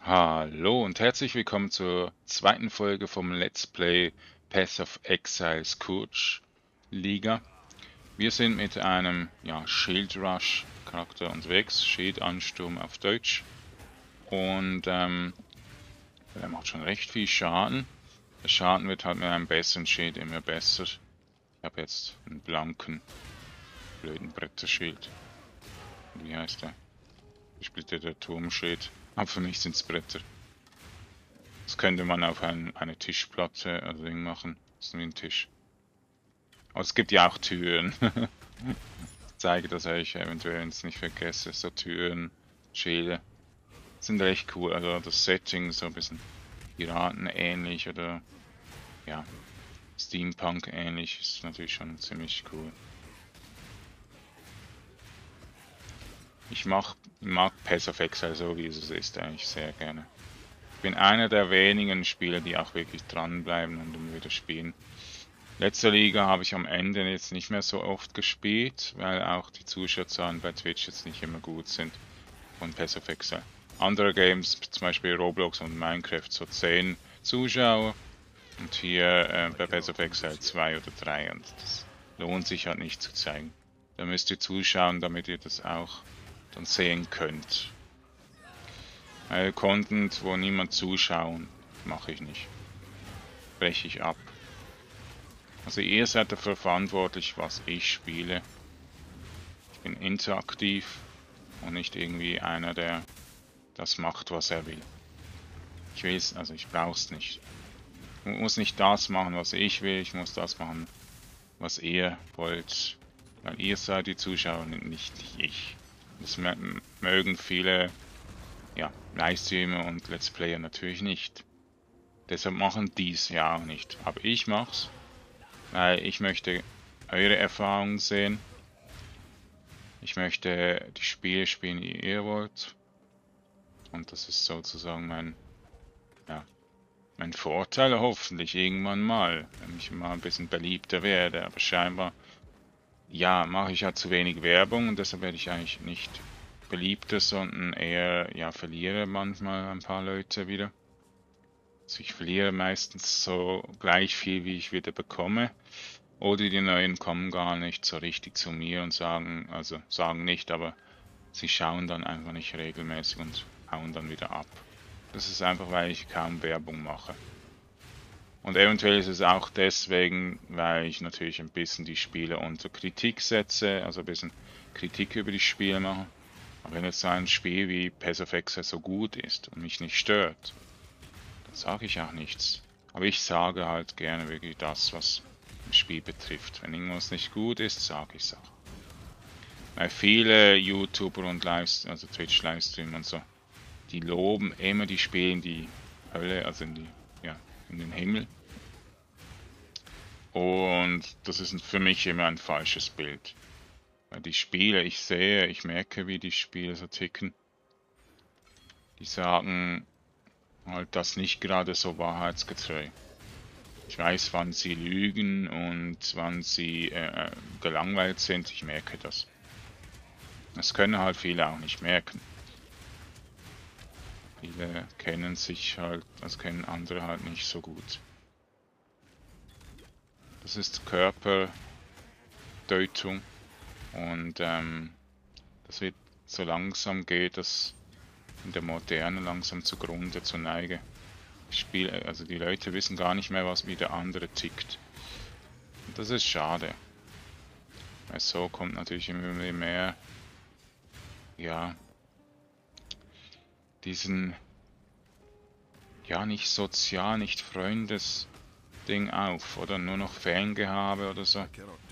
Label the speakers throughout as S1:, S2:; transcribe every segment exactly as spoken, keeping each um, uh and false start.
S1: Hallo und herzlich willkommen zur zweiten Folge vom Let's Play Path of Exile Scourge Liga. Wir sind mit einem ja, Shield Rush Charakter unterwegs, Schildansturm auf Deutsch. Und ähm, der macht schon recht viel Schaden. Der Schaden wird halt mit einem besseren Schild immer besser. Ich habe jetzt einen blanken, blöden Bretterschild. Wie heißt der? Splitter der Turmschild. Aber für mich sind es Bretter. Das könnte man auf ein, eine Tischplatte also Ding machen. Das ist wie ein Tisch. Aber es gibt ja auch Türen. Ich zeige das euch eventuell, wenn ich es nicht vergesse. So Türen, Schilde. Sind recht cool. Also das Setting so ein bisschen Piraten ähnlich oder ja, Steampunk ähnlich. Ist natürlich schon ziemlich cool. Ich mach, mag Path of Exile so wie es ist eigentlich sehr gerne. Ich bin einer der wenigen Spieler, die auch wirklich dranbleiben und immer wieder spielen. Letzte Liga habe ich am Ende jetzt nicht mehr so oft gespielt, weil auch die Zuschauerzahlen bei Twitch jetzt nicht immer gut sind von Path of Exile. Andere Games, zum Beispiel Roblox und Minecraft, so zehn Zuschauer und hier äh, bei Path of Exile zwei oder drei und das lohnt sich halt nicht zu zeigen. Da müsst ihr zuschauen, damit ihr das auch dann sehen könnt. Weil Content, wo niemand zuschaut, mache ich nicht. Breche ich ab. Also ihr seid dafür verantwortlich, was ich spiele. Ich bin interaktiv und nicht irgendwie einer, der das macht, was er will. Ich will es, also ich brauche es nicht. Ich muss nicht das machen, was ich will, ich muss das machen, was ihr wollt. Weil ihr seid die Zuschauer und nicht ich. Das mögen viele ja, Livestreamer und Let's Player natürlich nicht. Deshalb machen dies ja auch nicht. Aber ich mach's. Weil ich möchte eure Erfahrungen sehen. Ich möchte die Spiele spielen, die ihr wollt. Und das ist sozusagen mein, ja, mein Vorteil hoffentlich irgendwann mal, wenn ich mal ein bisschen beliebter werde. Aber scheinbar, ja, mache ich ja zu wenig Werbung und deshalb werde ich eigentlich nicht beliebter, sondern eher, ja, verliere manchmal ein paar Leute wieder. Also ich verliere meistens so gleich viel, wie ich wieder bekomme. Oder die Neuen kommen gar nicht so richtig zu mir und sagen, also sagen nicht, aber sie schauen dann einfach nicht regelmäßig und hauen dann wieder ab. Das ist einfach, weil ich kaum Werbung mache. Und eventuell ist es auch deswegen, weil ich natürlich ein bisschen die Spiele unter Kritik setze, also ein bisschen Kritik über die Spiele mache. Aber wenn jetzt so ein Spiel wie Path of Exile so gut ist und mich nicht stört, dann sage ich auch nichts. Aber ich sage halt gerne wirklich das, was das Spiel betrifft. Wenn irgendwas nicht gut ist, sage ich es auch. Weil viele YouTuber und Livestream, also Twitch Livestream und so, die loben immer die Spiele in die Hölle, also in die, ja, in den Himmel. Und das ist für mich immer ein falsches Bild. Weil die Spiele, ich sehe, ich merke, wie die Spiele so ticken. Die sagen halt das nicht gerade so wahrheitsgetreu. Ich weiß, wann sie lügen und wann sie äh, gelangweilt sind. Ich merke das. Das können halt viele auch nicht merken. Viele kennen sich halt, das kennen andere halt nicht so gut. Das ist Körperdeutung und ähm, das wird so langsam geht das in der Moderne langsam zugrunde zur Neige. Spiel, also die Leute wissen gar nicht mehr, was wie der andere tickt. Und das ist schade. Weil so kommt natürlich immer mehr, ja, diesen, ja, nicht sozial, nicht Freundes-Ding auf. Oder nur noch Fangehabe oder so.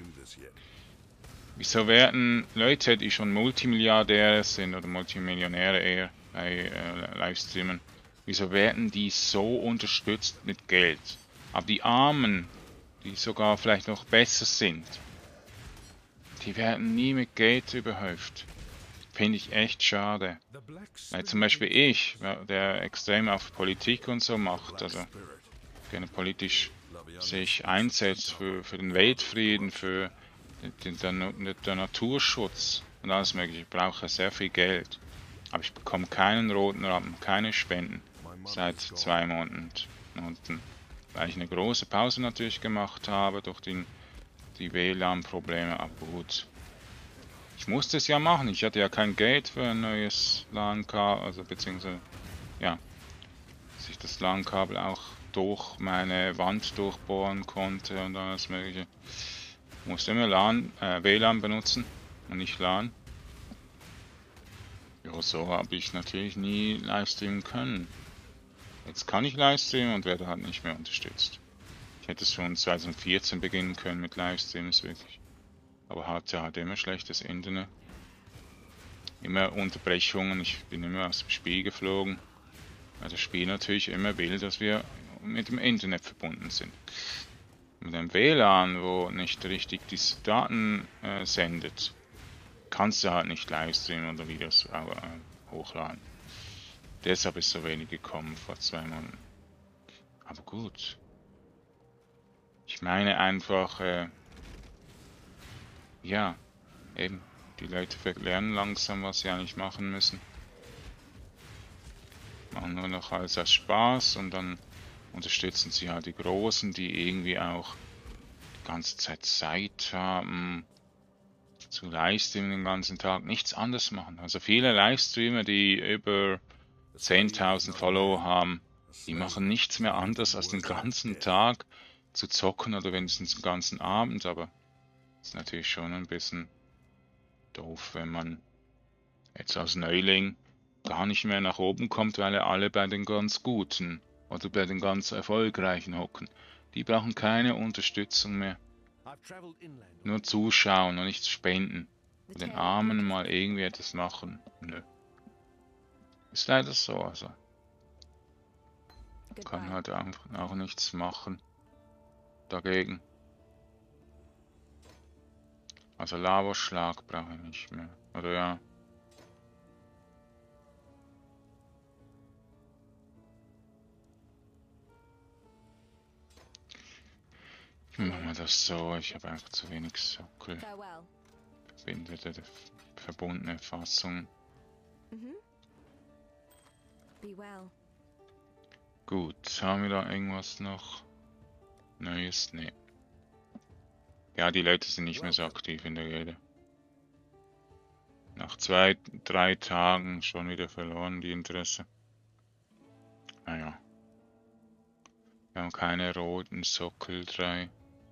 S1: Wieso werden Leute, die schon Multimilliardäre sind oder Multimillionäre eher bei äh, Livestreamen, wieso werden die so unterstützt mit Geld? Aber die Armen, die sogar vielleicht noch besser sind, die werden nie mit Geld überhäuft. Finde ich echt schade. Weil zum Beispiel ich, der extrem auf Politik und so macht, also gerne politisch sich einsetzt für, für den Weltfrieden, für den, den, den Naturschutz und alles mögliche. Ich brauche sehr viel Geld. Aber ich bekomme keinen roten Rappen, keine Spenden seit zwei Monaten. Und weil ich eine große Pause natürlich gemacht habe durch die, die W L A N-Probleme, aber gut. Ich musste es ja machen, ich hatte ja kein Geld für ein neues LAN-Kabel, also beziehungsweise, ja, dass ich das LAN-Kabel auch durch meine Wand durchbohren konnte und alles mögliche. Ich musste immer LAN, äh, W L A N benutzen und nicht LAN. Ja, so habe ich natürlich nie livestreamen können. Jetzt kann ich livestreamen und werde halt nicht mehr unterstützt. Ich hätte es schon zwanzig vierzehn beginnen können mit Livestreams, wirklich. Aber hatte halt immer schlechtes Internet. Immer Unterbrechungen, ich bin immer aus dem Spiel geflogen. Weil das Spiel natürlich immer will, dass wir mit dem Internet verbunden sind. Mit dem W L A N, wo nicht richtig die Daten äh, sendet, kannst du halt nicht livestreamen oder Videos äh, hochladen. Deshalb ist so wenig gekommen vor zwei Monaten. Aber gut. Ich meine einfach, äh, ja, eben, die Leute lernen langsam, was sie eigentlich machen müssen. Machen nur noch alles aus Spaß und dann unterstützen sie halt die Großen, die irgendwie auch die ganze Zeit Zeit haben, zu Livestreamen den ganzen Tag, nichts anderes machen. Also viele Livestreamer, die über zehntausend Follower haben, die machen nichts mehr anderes als den ganzen Tag zu zocken oder wenigstens den ganzen Abend, aber das ist natürlich schon ein bisschen doof, wenn man jetzt als Neuling gar nicht mehr nach oben kommt, weil er alle bei den ganz Guten oder bei den ganz Erfolgreichen hocken. Die brauchen keine Unterstützung mehr. Nur zuschauen und nichts spenden. Und den Armen mal irgendwie etwas machen. Nö. Ist leider so, also. Kann halt einfach auch nichts machen dagegen. Also Lavaschlag brauche ich nicht mehr. Oder ja. Machen wir das so, ich habe einfach zu wenig Sockel. Verbindete, verbundene Fassung. Gut, haben wir da irgendwas noch Neues? Nee. Ja, die Leute sind nicht mehr so aktiv in der Gilde. Nach zwei, drei Tagen schon wieder verloren, die Interesse. Naja. Wir haben keine roten Sockel, drei.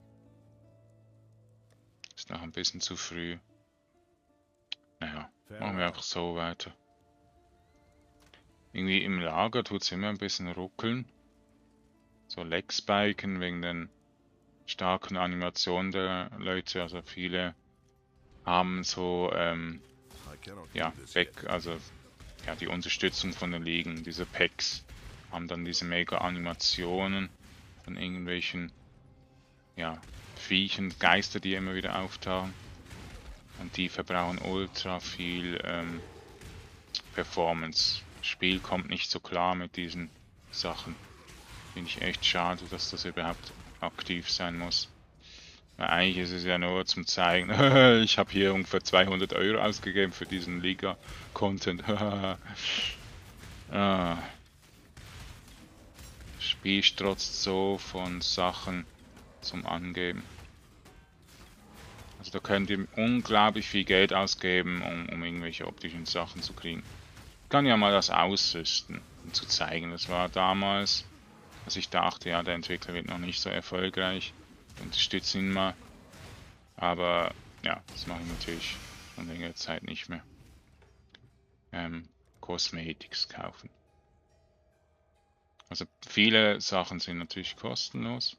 S1: Ist noch ein bisschen zu früh. Naja, machen wir einfach so weiter. Irgendwie im Lager tut es immer ein bisschen ruckeln. So Leg-Spiken wegen den starken Animationen der Leute. Also viele haben so, ähm, ja, weg, also ja, die Unterstützung von den Ligen, diese Packs, haben dann diese mega Animationen von irgendwelchen, ja, Viechen, Geister, die immer wieder auftauchen. Und die verbrauchen ultra viel ähm, Performance. Das Spiel kommt nicht so klar mit diesen Sachen. Finde ich echt schade, dass das überhaupt aktiv sein muss. Weil eigentlich ist es ja nur zum zeigen, ich habe hier ungefähr zweihundert Euro ausgegeben für diesen Liga-Content. ah. Das Spiel strotzt so von Sachen zum Angeben. Also da könnt ihr unglaublich viel Geld ausgeben, um, um irgendwelche optischen Sachen zu kriegen. Ich kann ja mal das ausrüsten, um zu zeigen. Das war damals, als ich dachte, ja, der Entwickler wird noch nicht so erfolgreich. Ich unterstütze ihn mal. Aber ja, das mache ich natürlich schon längere Zeit nicht mehr. Ähm, Cosmetics kaufen. Also viele Sachen sind natürlich kostenlos.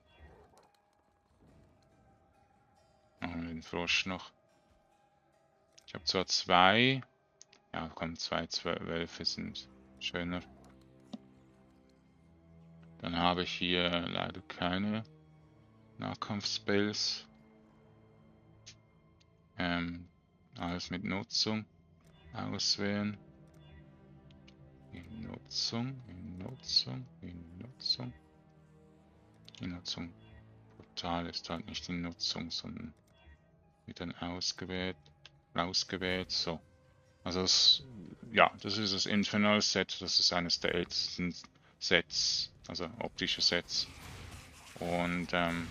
S1: Machen wir den Frosch noch. Ich habe zwar zwei, ja komm, zwei Zwölfe sind schöner. Dann habe ich hier leider keine Nahkampf-Spells. Ähm, alles mit Nutzung auswählen. In Nutzung, in Nutzung, in Nutzung. In Nutzung. Portal ist halt nicht in Nutzung, sondern wird dann ausgewählt. Ausgewählt, so. Also es, ja, das ist das Infernal Set, das ist eines der ältesten Sets, also optische Sets. Und ähm,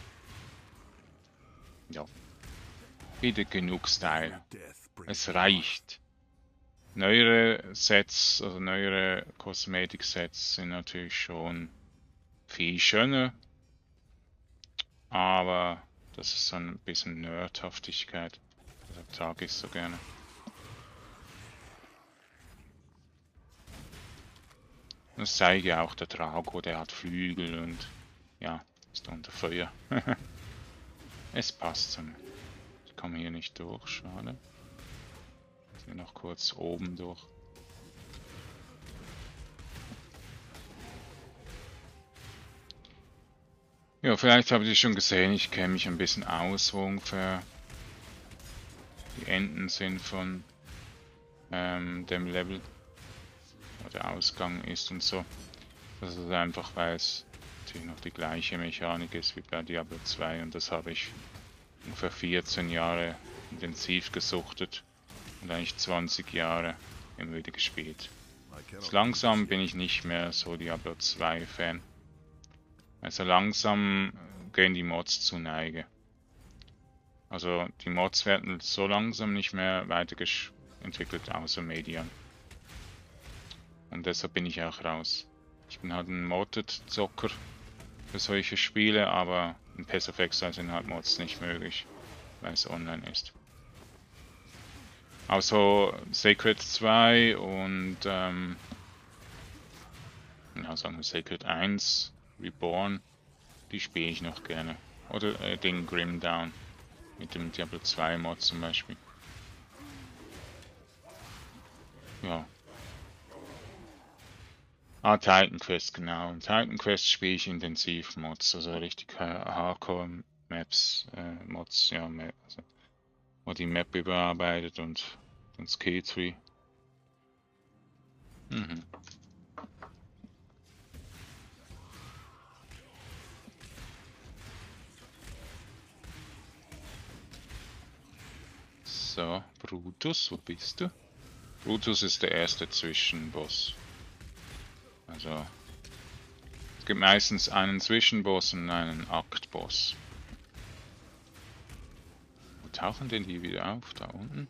S1: ja, bietet genug Style. Es reicht. Neuere Sets, also neuere Kosmetik-Sets sind natürlich schon viel schöner, aber das ist so ein bisschen Nerdhaftigkeit. Das trage ich so gerne. Das zeige ja auch der Drago, der hat Flügel und ja, ist unter Feuer. Es passt so. Ich komme hier nicht durch, schade. Ich gehe noch kurz oben durch. Ja, vielleicht habt ihr schon gesehen, ich kenne mich ein bisschen aus, wo ungefähr die Enden sind von ähm, dem Level, wo der Ausgang ist und so. Das ist einfach, weil es natürlich noch die gleiche Mechanik ist wie bei Diablo zwei und das habe ich ungefähr vierzehn Jahre intensiv gesuchtet und eigentlich zwanzig Jahre immer wieder gespielt. Jetzt langsam bin ich nicht mehr so Diablo zwei Fan. Also langsam gehen die Mods zu Neige. Also die Mods werden so langsam nicht mehr weiterentwickelt, außer Median. Und deshalb bin ich auch raus. Ich bin halt ein Modded-Zocker für solche Spiele, aber in Path of Exile sind halt Mods nicht möglich, weil es online ist. Also Sacred zwei und ähm, ja, sagen wir Sacred eins, Reborn, die spiele ich noch gerne. Oder äh, den Grim Down mit dem Diablo zwei Mod zum Beispiel. Ja. Ah, Titan Quest, genau. Im Titan Quest spiele ich intensiv Mods, also richtig Hardcore Maps, äh, Mods, ja, also, wo die Map überarbeitet und den Skilltree. Mhm. So, Brutus, wo bist du? Brutus ist der erste Zwischenboss. Also, es gibt meistens einen Zwischenboss und einen Aktboss. Wo tauchen denn die wieder auf? Da unten?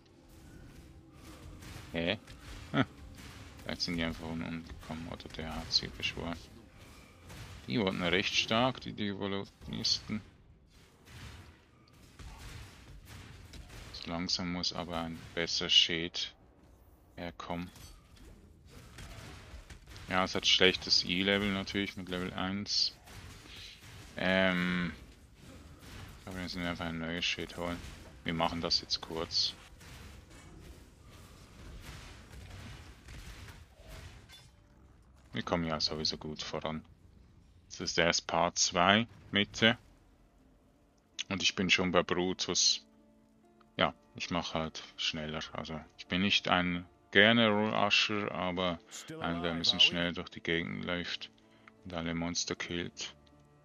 S1: Hä? Hm. Vielleicht sind die einfach von unten gekommen oder der hat sie beschworen. Die wurden recht stark, die Devolutisten. So langsam muss aber ein besser Shade herkommen. Ja, es hat schlechtes E-Level natürlich mit Level eins. Ähm. Aber wir müssen einfach ein neues Shade holen. Wir machen das jetzt kurz. Wir kommen ja sowieso gut voran. Das ist erst Part zwei, Mitte. Und ich bin schon bei Brutus. Ja, ich mache halt schneller. Also ich bin nicht ein gerne Rusher, aber einer, der ein bisschen schnell durch die Gegend läuft und alle Monster killt.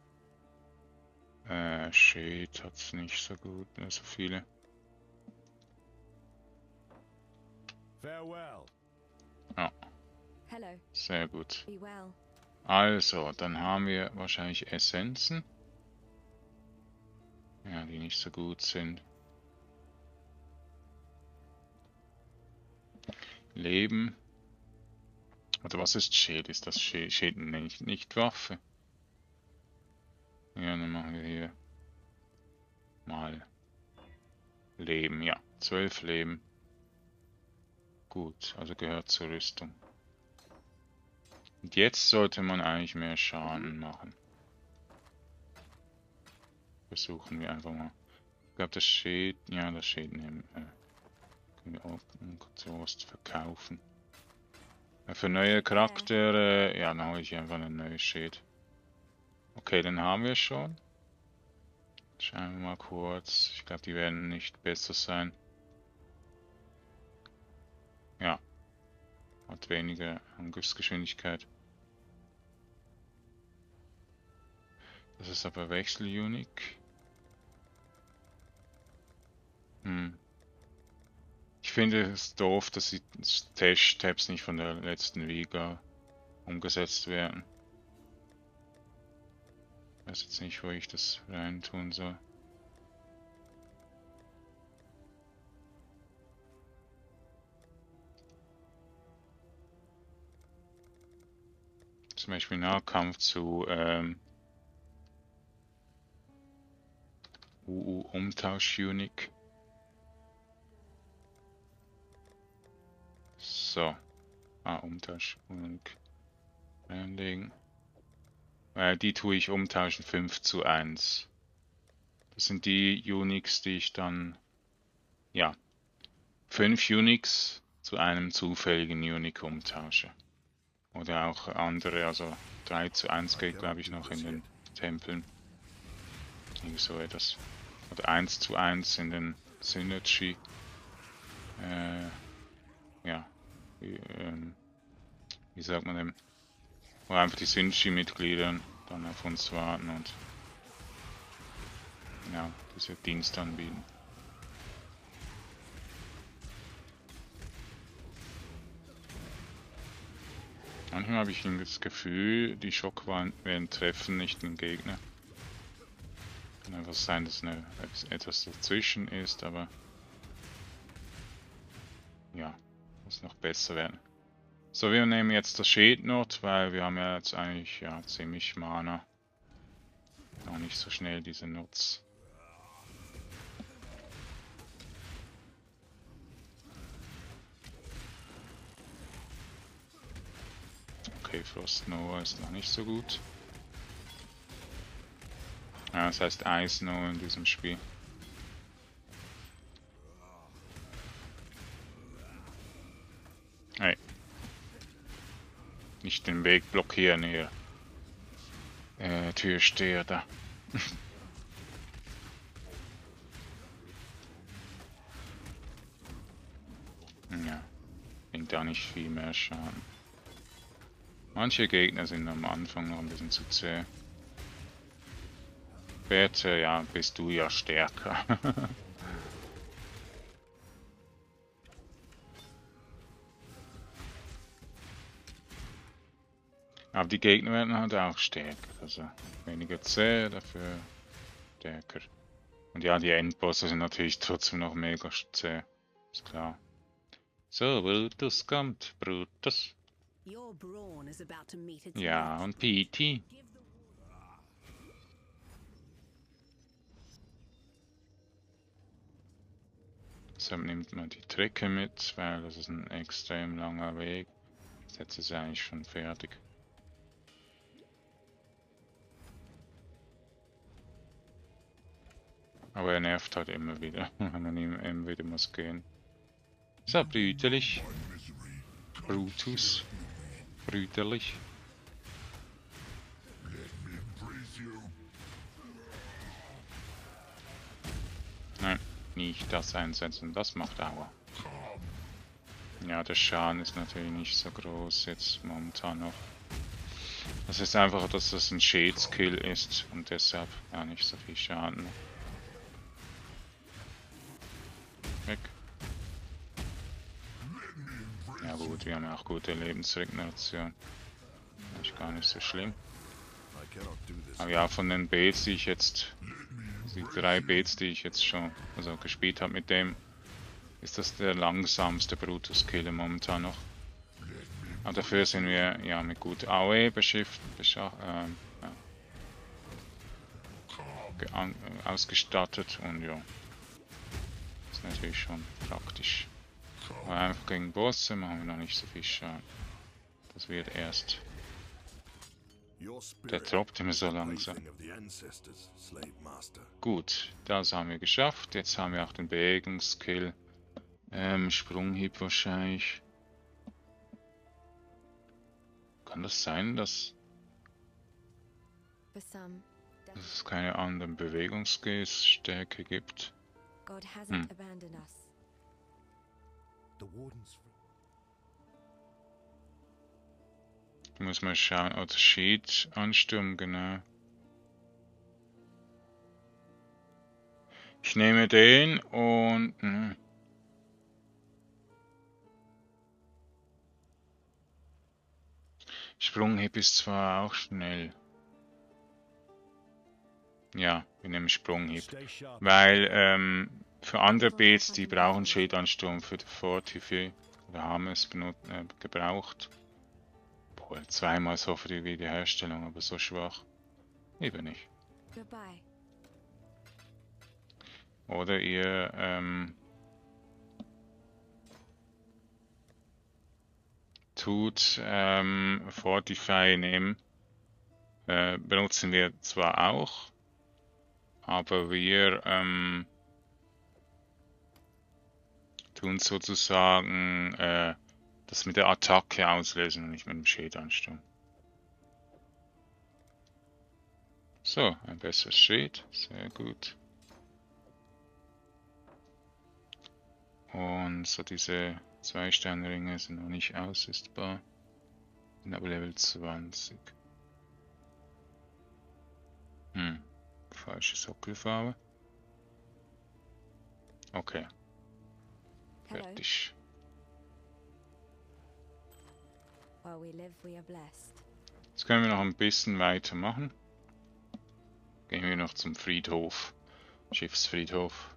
S1: Äh, Shade hat's nicht so gut, nicht so viele. Ja, sehr gut. Also, dann haben wir wahrscheinlich Essenzen. Ja, die nicht so gut sind. Leben. Oder was ist Schild? Ist das Schild, Schild nicht, nicht Waffe? Ja, dann machen wir hier mal Leben. Ja, zwölf Leben. Gut, also gehört zur Rüstung. Und jetzt sollte man eigentlich mehr Schaden machen. Versuchen wir einfach mal. Ich glaube, das Schild, ja, das Schild nehmen, äh, können wir auch sowas verkaufen. Äh, für neue Charaktere, ja, dann hole ich einfach ein neues Schild. Okay, den haben wir schon. Schauen wir mal kurz. Ich glaube, die werden nicht besser sein. Ja. Hat weniger Angriffsgeschwindigkeit. Das ist aber Wechsel-Unique. Hm. Ich finde es doof, dass die Dash-Tabs nicht von der letzten Liga umgesetzt werden. Ich weiß jetzt nicht, wo ich das rein tun soll. Zum Beispiel Nahkampf zu ähm, U U-Umtausch-Unique. So. Ah, Umtausch-Unique. Reinlegen. Äh, die tue ich umtauschen fünf zu eins. Das sind die Uniques, die ich dann... Ja. fünf Uniques zu einem zufälligen Unique umtausche. Oder auch andere, also drei zu eins geht, glaube ich, noch in den Tempeln. Irgendwie so etwas. Oder eins zu eins in den Synergy. Äh, ja. Wie, ähm, wie sagt man dem? Wo einfach die Synergy-Mitglieder dann auf uns warten und ja, diese Dienste anbieten. Manchmal habe ich das Gefühl, die Schockwellen treffen nicht den Gegner. Kann einfach sein, dass eine, etwas dazwischen ist, aber ja, muss noch besser werden. So, wir nehmen jetzt das Schädnot, weil wir haben ja jetzt eigentlich ja ziemlich Mana. Auch nicht so schnell diese Nutz. Okay, Frost Nova ist noch nicht so gut. Ja, das heißt Ice Nova in diesem Spiel. Hey. Nicht den Weg blockieren hier. Äh, Türsteher da. Ja, bringt da nicht viel mehr Schaden. Manche Gegner sind am Anfang noch ein bisschen zu zäh. Später, ja, bist du ja stärker. Aber die Gegner werden halt auch stärker. Also weniger zäh, dafür stärker. Und ja, die Endbosse sind natürlich trotzdem noch mega zäh. Ist klar. So, Brutus kommt. Brutus. Ja, und P T. Deshalb nimmt man die Trecke mit, weil das ist ein extrem langer Weg. Jetzt ist er eigentlich schon fertig. Aber er nervt halt immer wieder, wenn man ihm immer wieder muss gehen. So, brüderlich. Brutus. Brüderlich. Nein, nicht das einsetzen, das macht Aua. Ja, der Schaden ist natürlich nicht so groß jetzt momentan noch. Das ist einfach, dass das ein Shade-Skill ist und deshalb ja nicht so viel Schaden. Weg. Ja gut, wir haben ja auch gute Lebensregeneration. Ist gar nicht so schlimm. Aber ja, von den Baits, die ich jetzt, die drei Baits, die ich jetzt schon also gespielt habe mit dem, ist das der langsamste Brutus-Killer momentan noch. Aber dafür sind wir ja mit gut A O E beschifft, bescha äh, ja, ausgestattet und ja, ist natürlich schon praktisch. Aber einfach gegen Bosse machen wir noch nicht so viel Schaden. Das wird erst. Der droppt immer so langsam. Gut, das haben wir geschafft. Jetzt haben wir auch den Bewegungsskill. Ähm, Sprunghieb wahrscheinlich. Kann das sein, dass, dass es keine anderen Bewegungsskills-Stärke gibt? Hm. Ich muss mal schauen, oh, Sheet, Ansturm, genau. Ich nehme den und... Mh. Sprunghieb ist zwar auch schnell. Ja, wir nehmen Sprunghieb. Weil ähm, für andere Beats, die brauchen Schildansturm für die Fortify. Wir haben es benut äh, gebraucht. Boah, zweimal so für die Wiederherstellung, aber so schwach. Eben nicht. Oder ihr ähm, tut ähm, Fortify nehmen. Äh, benutzen wir zwar auch, aber wir ähm, tun sozusagen äh, das mit der Attacke auslösen und nicht mit dem Schildansturm. So, ein besseres Schild, sehr gut. Und so diese zwei Sternringe sind noch nicht auslösbar, sind aber Level zwanzig. Hm, falsche Sockelfarbe. Okay. Fertig. Jetzt können wir noch ein bisschen weitermachen. Gehen wir noch zum Friedhof. Schiffsfriedhof.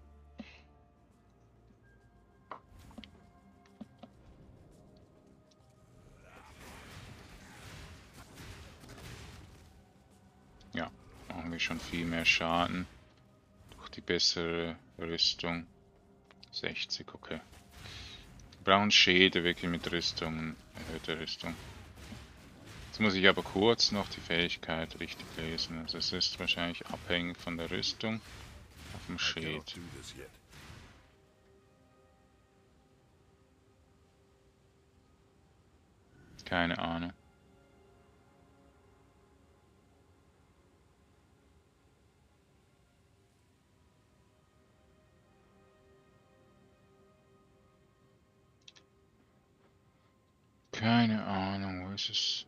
S1: Ja, machen wir schon viel mehr Schaden. Durch die bessere Rüstung. sechzig, okay. Wir brauchen Schäde wirklich mit Rüstung, erhöhte Rüstung. Jetzt muss ich aber kurz noch die Fähigkeit richtig lesen. Also es ist wahrscheinlich abhängig von der Rüstung auf dem Schild. Keine Ahnung. Keine Ahnung, wo ist es?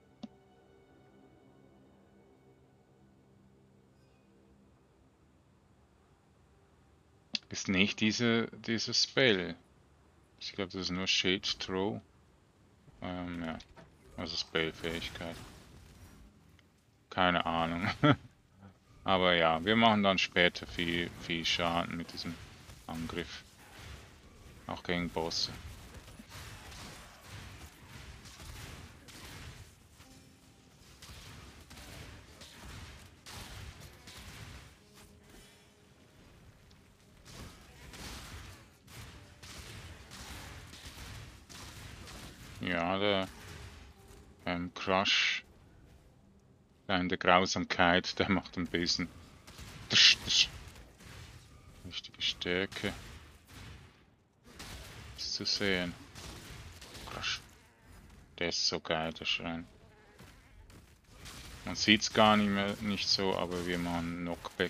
S1: Ist nicht diese, diese Spell. Ich glaube, das ist nur Shade Throw. Ähm, ja. Also Spell-Fähigkeit. Keine Ahnung. Aber ja, wir machen dann später viel, viel Schaden mit diesem Angriff. Auch gegen Bosse. Ja, der ähm, Crush, in der Grausamkeit, der macht ein bisschen tsch, tsch. Richtige Stärke. Ist zu sehen. Crush. Der ist so geil, der Schrein. Man sieht es gar nicht mehr nicht so, aber wir machen Knockback.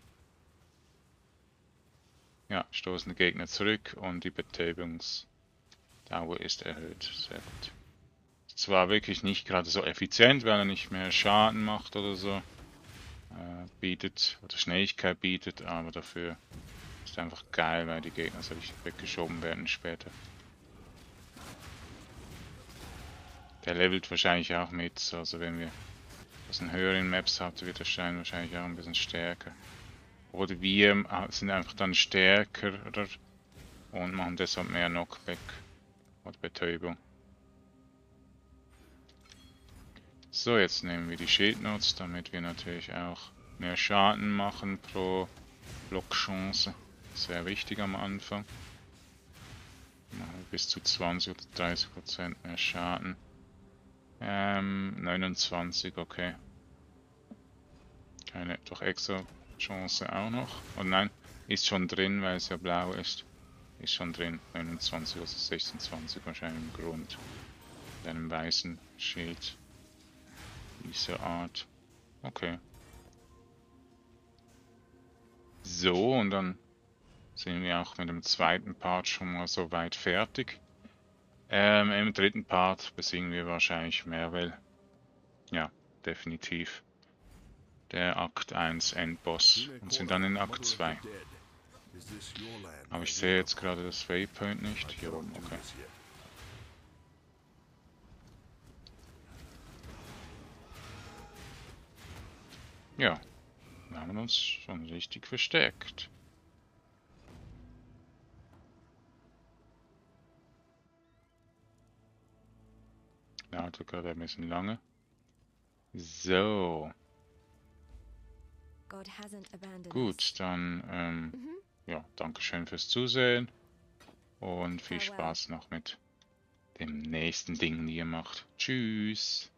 S1: Ja, stoßen die Gegner zurück und die Betäubungsdauer ist erhöht. Sehr gut. Zwar wirklich nicht gerade so effizient, weil er nicht mehr Schaden macht oder so. Äh, bietet, oder Schnelligkeit bietet, aber dafür ist einfach geil, weil die Gegner so richtig weggeschoben werden später. Der levelt wahrscheinlich auch mit, also wenn wir aus den höheren Maps habt, wird der Stein wahrscheinlich auch ein bisschen stärker. Oder wir sind einfach dann stärker oder, und machen deshalb mehr Knockback oder Betäubung. So, jetzt nehmen wir die Shield Notes, damit wir natürlich auch mehr Schaden machen pro Blockchance. Sehr wichtig am Anfang. Machen wir bis zu zwanzig oder dreißig Prozent mehr Schaden. Ähm, neunundzwanzig, okay. Keine, doch extra Chance auch noch. Oh nein, ist schon drin, weil es ja blau ist. Ist schon drin. neunundzwanzig, also sechsundzwanzig wahrscheinlich im Grund. Mit einem weißen Schild. Dieser Art. Okay. So, und dann sind wir auch mit dem zweiten Part schon mal so weit fertig. Ähm, im dritten Part besiegen wir wahrscheinlich Merwell. Ja, definitiv. Der Akt eins Endboss und sind dann in Akt zwei. Aber ich sehe jetzt gerade das Waypoint nicht. Hier oben, okay. Ja, wir haben uns schon richtig verstärkt. Dauert gerade ein bisschen lange. So,
S2: God hasn't abandoned us.
S1: gut, dann, ähm,
S2: Mhm.
S1: ja, Dankeschön fürs Zusehen und viel
S2: Farewell.
S1: Spaß noch mit dem nächsten Ding, die ihr macht. Tschüss!